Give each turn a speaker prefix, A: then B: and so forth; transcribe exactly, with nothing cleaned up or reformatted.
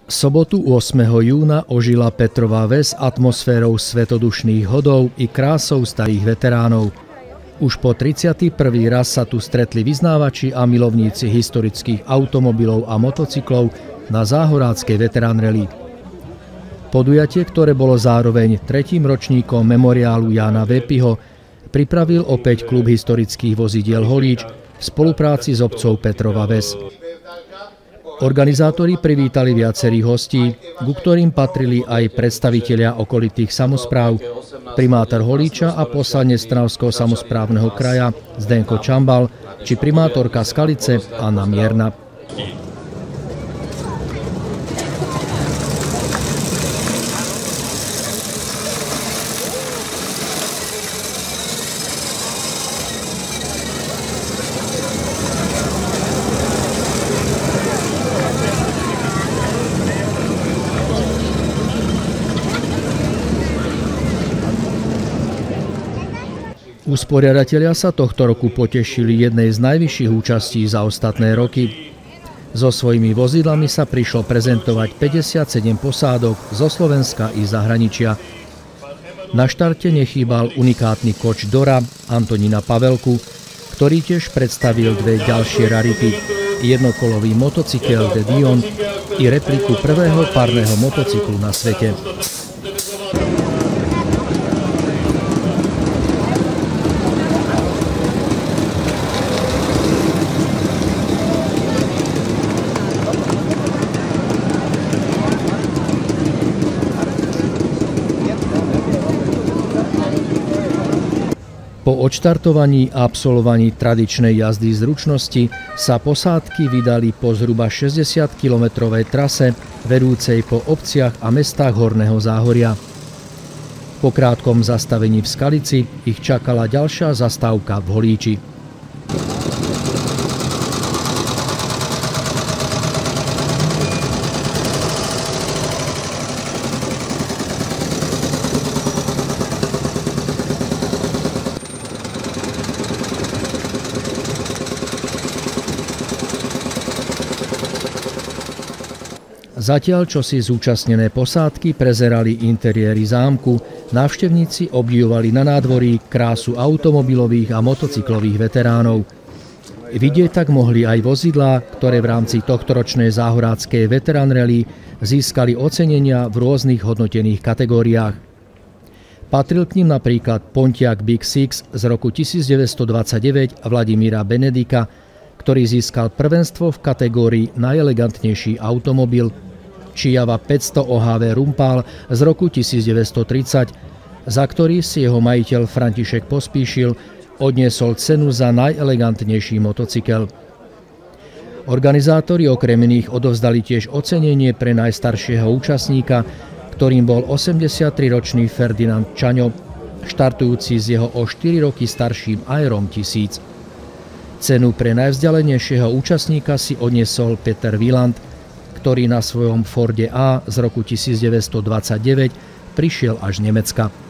A: Sobotu ôsmeho júna ožila Petrova Ves atmosférou svetodušných hodov i krásou starých veteránov. Už po tridsiaty prvý raz sa tu stretli vyznávači a milovníci historických automobilov a motocyklov na záhoráckej veterán rally. Podujatie, ktoré bolo zároveň tretím ročníkom memoriálu Jána Vépiho, pripravil opäť klub historických vozidiel Holíč v spolupráci s obcov Petrova Ves. Organizátori privítali viacerých hostí, ku ktorým patrili aj predstavitelia okolitých samospráv, primátor Holíča a poslanec Trnavského samosprávneho kraja Zdenko Čambal či primátorka Skalice Anna Mierna. Usporiadatelia sa tohto roku potešili jednej z najvyšších účastí za ostatné roky. So svojimi vozidlami sa prišlo prezentovať päťdesiatsedem posádok zo Slovenska i zahraničia. Na štarte nechýbal unikátny koč Dora Antonína Pavelku, ktorý tiež predstavil dve ďalšie rarity, jednokolový motocykel The Dion i repliku prvého párneho motocyklu na svete. Po odštartovaní a absolvovaní tradičnej jazdy zručnosti sa posádky vydali po zhruba šesťdesiatkilometrovej trase vedúcej po obciach a mestách Horného Záhoria. Po krátkom zastavení v Skalici ich čakala ďalšia zastávka v Holíči. Zatiaľ, čo si zúčastnené posádky prezerali interiéry zámku, návštevníci obdivovali na nádvorí krásu automobilových a motocyklových veteránov. Vidieť tak mohli aj vozidlá, ktoré v rámci tohtoročnej záhoráckej veterán rally získali ocenenia v rôznych hodnotených kategóriách. Patril k nim napríklad Pontiac Big Six z roku tisícdeväťstodvadsaťdeväť Vladimíra Benedika, ktorý získal prvenstvo v kategórii najelegantnejší automobil, či Java päťsto ó há vé Rumpál z roku tisícdeväťstotridsať, za ktorý si jeho majiteľ František Pospíšil odniesol cenu za najelegantnejší motocykel. Organizátori okrem iných odovzdali tiež ocenenie pre najstaršieho účastníka, ktorým bol osemdesiattriročný Ferdinand Čaňo, štartujúci z jeho o štyri roky starším Aerom tisíc. Cenu pre najvzdialenejšieho účastníka si odniesol Peter Wieland, ktorý na svojom Forde A z roku tisícdeväťstodvadsaťdeväť prišiel až z Nemecka.